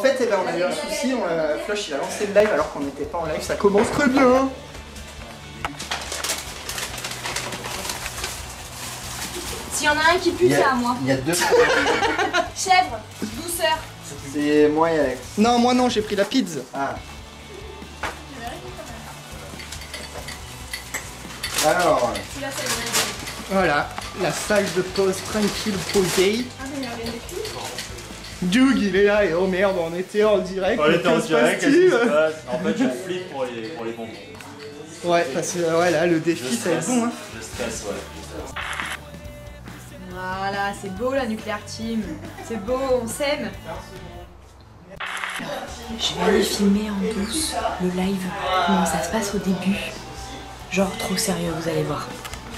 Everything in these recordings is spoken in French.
fait, eh ben, on a eu un souci, Flush il a lancé le live alors qu'on n'était pas en live, ça commence très bien. S'il y en a un qui pue, c'est à moi. Il y a deux. Chèvre, douceur. C'est moi et Alex. Non, moi non, j'ai pris la pizza. Ah. Alors. Voilà, la salle de pause tranquille posée. Doug il est là et oh merde, on était en direct. On était en direct, qu'est-ce qui se passe? En fait, je flippe pour les bonbons. Ouais, parce que ouais, là, le défi, ça va être bon. Hein. Je stresse, ouais. Voilà, c'est beau la Nuclear Team. C'est beau, on s'aime. Je vais aller filmer en douce le live, comment ça se passe au début. Genre trop sérieux, vous allez voir.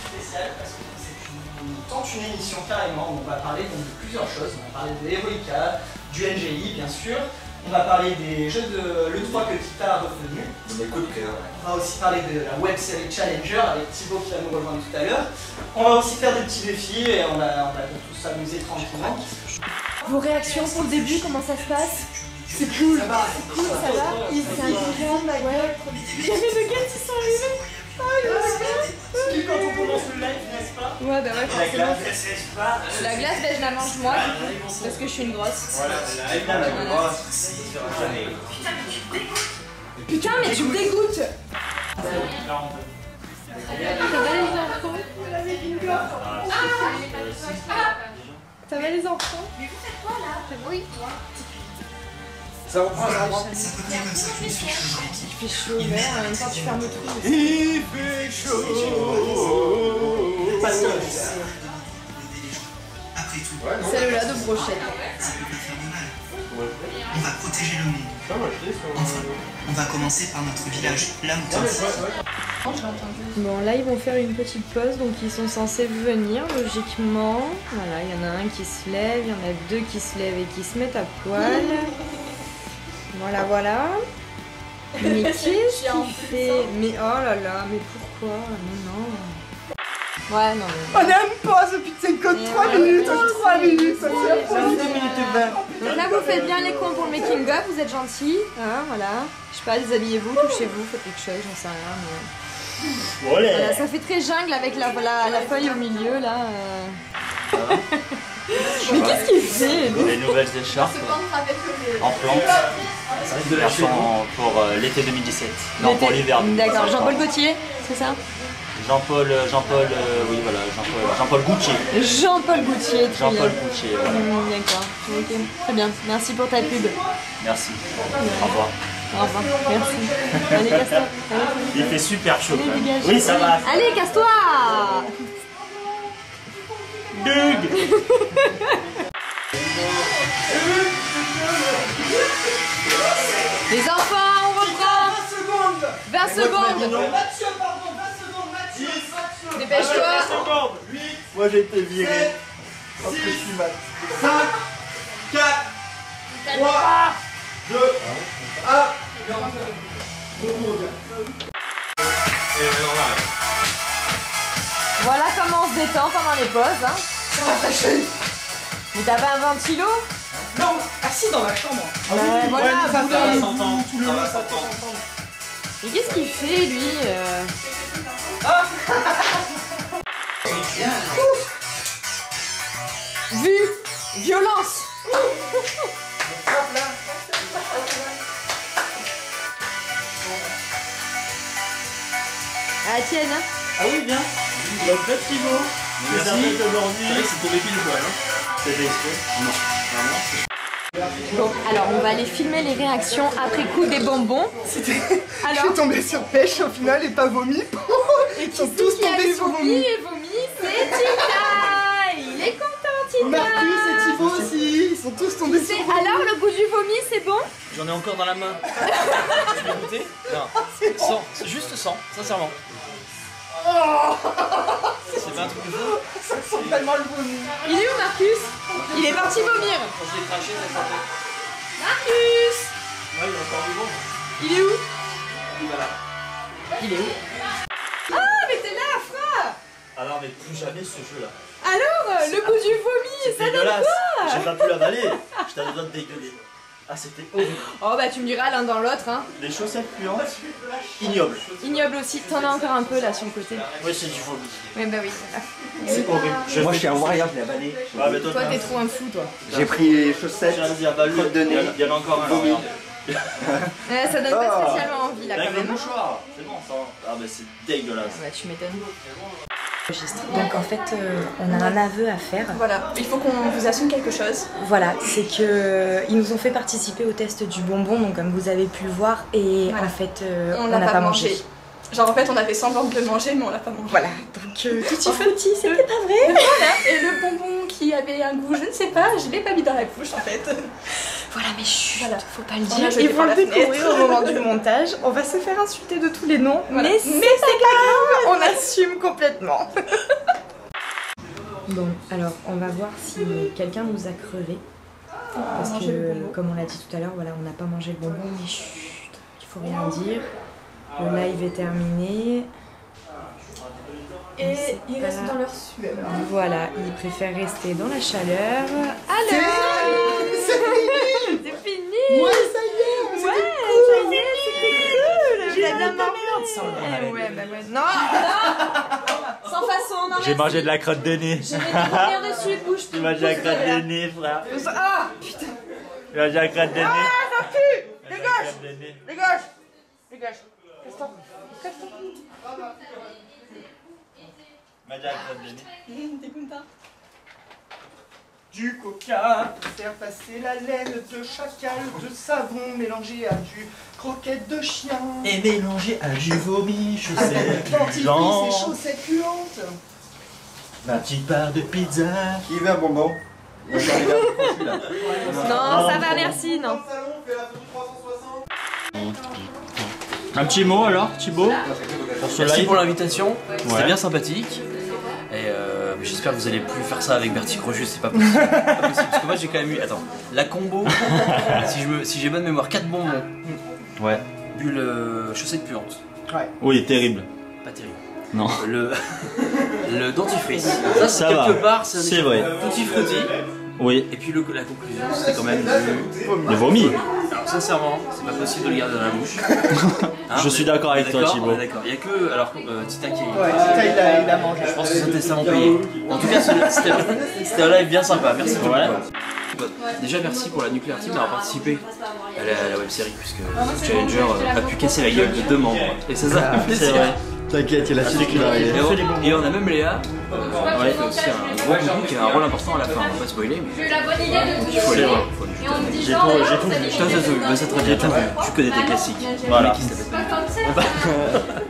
Tente une émission carrément, on va parler donc de plusieurs choses. On va parler de Heroica, du NGI bien sûr. On va parler des jeux de l'E3 que Tita a retenu. On va aussi parler de la web série Challenger avec Thibaut qui va nous rejoindre tout à l'heure. On va aussi faire des petits défis et on va tous s'amuser tranquillement. Vos réactions pour le début, comment ça se passe? C'est cool. Ça va, Cool, ça va. C'est intelligent, ouais. Il y avait le gars qui sont arrivés. Quand on commence le live, n'est-ce pas? Ouais, bah ouais, La forcément. glace, La glace, ben, je la mange moi, parce que je suis une grosse. voilà. Putain, mais tu me dégoûtes. Ça va les enfants? Oui. Ça reprend, ça reprend. Il fait chaud, mais en même temps tu fermes le trou. Il fait chaud. Celle-là de brochette. On va protéger le monde. Enfin, on va commencer par notre village, la moutonne. Bon, là ils vont faire une petite pause, donc ils sont censés venir logiquement. Voilà, il y en a un qui se lève, il y en a deux qui se lèvent et qui se mettent à poil. Voilà, voilà. Mais qu'est-ce qu'il fait? Mais oh là là, mais pourquoi? Non. Ouais, non. On n'aime pas ce putain de code 3 minutes, 3 minutes, ça fait 2 minutes 20. Donc là, vous faites bien les cons pour le making of, vous êtes gentils. Hein, voilà. Je sais pas, déshabillez-vous, touchez-vous, faites quelque chose, j'en sais rien. Mais... Voilà, ça fait très jungle avec la feuille au milieu là. Mais qu'est-ce qu'il fait? Les nouvelles écharpes en plante. Version pour l'été 2017. Non, pour l'hiver. D'accord, Jean-Paul Gaultier, c'est ça? Jean-Paul, oui voilà, Jean-Paul Gaultier. Jean-Paul Gaultier, très Jean-Paul bien. Gaultier, voilà. D'accord, ok, très bien. Merci pour ta pub. Merci. Au revoir. Au revoir, merci. Allez, casse-toi. Il fait super chaud. Allez, dégage. Oui, ça va. Allez, casse-toi. Doug. Les enfants, on reprend. 20 secondes. Mathieu, pardon, 20 secondes, Mathieu. Dépêche-toi. 8, Moi j'ai été viré. Parce que je suis mal. 5, 4, 3, 2, 1. Voilà comment on se détend pendant les pauses. Hein. Mais t'as pas un ventilo? Non, assis dans la chambre. Voilà, ça vous va, les- ça s'entend. Tout le monde s'entend. Mais qu'est-ce qu'il fait lui Vu, violence. Ah tienne hein. Ah oui, bien. La bête Thibaut. Merci. aujourd'hui. C'est tombé pile poil. C'était exprès. Bon, alors on va aller filmer les réactions après coup des bonbons. Je suis tombé sur pêche au final et pas vomi. Ils sont tous tombés sur vomi. Et vomi, c'est Tita. Il est content Tita. Marcus et Thibaut aussi, ils sont tous tombés sur vomi. Alors le goût du vomi c'est bon? J'en ai encore dans la main. Tu veux goûter? Non. Sans, c'est juste sans, sincèrement. C'est pas un truc de fou. Ça sent tellement le vomi. Il est où Marcus? Il est parti vomir. Quand je l'ai craché, ça sentait. Marcus. Ouais, il est encore vivant. Il est où? Il va là. Il est où? Ah mais t'es là Fra. Ah non, mais plus jamais ce jeu-là. Alors le goût du vomi, ça donne Dégueulasse. quoi? J'ai pas pu l'avaler. J'étais à deux doigts de dégueuler. Ah, c'était horrible. Oh bah tu me diras l'un dans l'autre hein. Les chaussettes puantes, ignobles. Ignoble aussi, t'en as encore un peu là sur le côté. Oui, c'est du vomi. Ouais bah oui. C'est horrible. Moi je suis un warrior, je l'ai avalé. Ah, mais toi, Toi t'es trop un fou toi. J'ai pris les chaussettes, crotte de nez. Il y en a encore un. Vomi. Ouais, ça donne pas spécialement envie là Avec quand le même. mouchoir, c'est bon ça. Ah, mais c'est dégueulasse. Ouais tu m'étonnes. Donc en fait on a un aveu à faire. Voilà, il faut qu'on vous assume quelque chose. Voilà, c'est que ils nous ont fait participer au test du bonbon, donc comme vous avez pu le voir, et Voilà. en fait On on l'a n'a pas mangé. Genre en fait on avait semblant de le manger mais on l'a pas mangé. Voilà, donc tutti frutti, c'était pas vrai. Voilà, et le bonbon qui avait un goût, je ne sais pas, je l'ai pas mis dans la bouche en fait. Voilà, mais chut, Voilà. faut pas le On dire. a jeté Ils vont par le la découvrir fenêtre. au moment du montage. On va se faire insulter de tous les noms, Voilà. mais c'est pas grave, on assume complètement. Bon, alors on va voir si quelqu'un nous a crevé. Parce mangé que, le bonbon. comme on l'a dit tout à l'heure, voilà, on n'a pas mangé le bonbon, mais chut, il faut rien dire. Le live est terminé. Et c'est ils pas- restent dans leur sueur. Voilà, ils préfèrent rester dans la chaleur. Alors c'est fini. Ouais, ça y est, Ouais, ça y est, c'était cool. Vous avez bien mangé. Ouais, bah ouais. Non, Sans façon, non. J'ai mangé de la crotte de nez. Je vais te revenir dessus, bouge. Tu manges de la crotte de nez, frère. ah, putain. Tu manges de la crotte de nez. Ah, ça pue. Dégage. Dégage. Dégage. Casse-toi. Mange de la crotte de nez. Du coca pour faire passer la laine de chacal, de savon mélangé à du croquette de chien. Et mélangé à du vomi, chaussettes Avec dentifrice et puantes. chaussettes puantes. Ma petite part de pizza. Qui veut un bonbon? Non, ça va, merci, non. Un petit mot alors, Thibaut, pour ce Merci live. pour l'invitation, c'était Ouais. bien sympathique. Et j'espère que vous allez plus faire ça avec Bertie Crochus, c'est pas possible. C'est pas possible. Parce que moi j'ai quand même eu. Attends, la combo, si j'ai bonne mémoire, 4 bonbons, Ouais. bulle chaussettes puantes. Oui, terrible. Pas terrible. Non. Le dentifrice. Ça quelque va. part, C'est vrai. Tutti frutti. Oui. Et puis la conclusion, c'était quand même Le vomi. Alors, sincèrement, c'est pas possible de le garder dans la bouche. Hein, Je suis d'accord avec toi, d'accord, Thibaut. on est d'accord. Il y a que. Alors, Tita qui. Ouais, il a mangé. Je pense que c'est un testament payé. En tout cas, c'était un live bien sympa. Merci beaucoup. Ouais. Déjà, merci pour la Nuclear Team d'avoir participé à la web série, puisque Challenger a pu casser la gueule de 2 membres. Et ça fait plaisir. C'est vrai. T'inquiète, il a su qu'il va arriver. Et on a même Léa, qui a aussi un gros coucou, qui a un rôle important à la fin. On va pas spoiler, mais J'ai eu la bonne idée de il faut aller voir. Et on me dit J'ai genre, tout vu. Putain, ça, bah, c'est très bien, tu connais tes classiques. Voilà. Le mec qui se la pète pas.